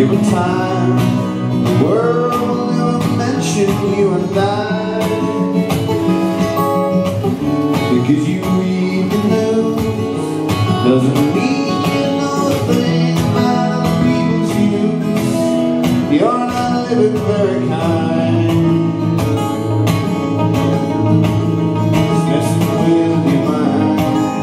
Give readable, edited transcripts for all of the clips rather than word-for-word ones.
every time the world will mention you and I. Because you read the news doesn't mean you know a thing about other people's views. You're not living very kind. It's messing with your mind.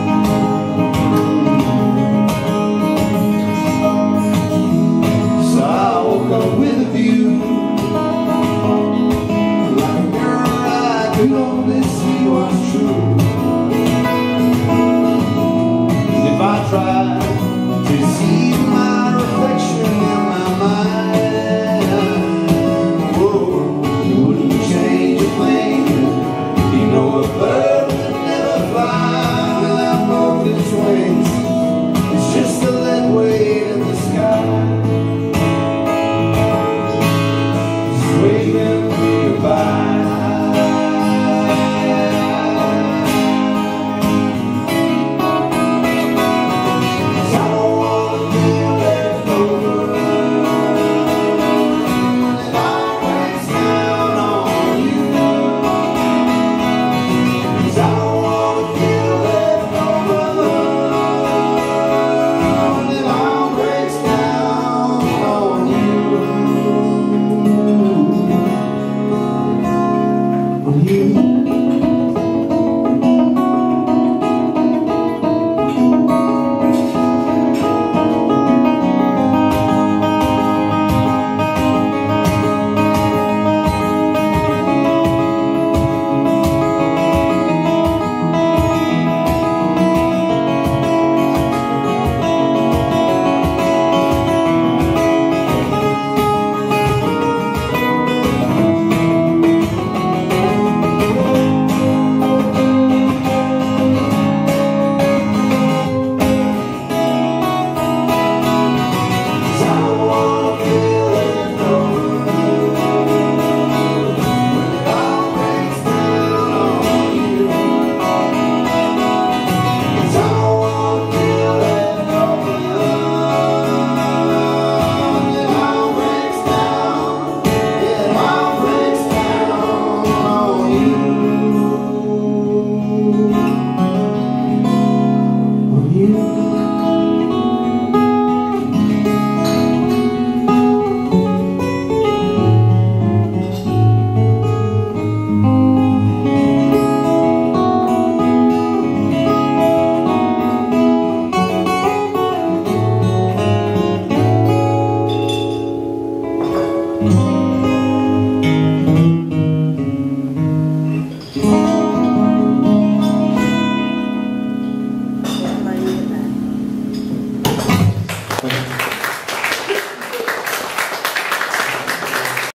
So I woke up with a view, like a mirror I could own.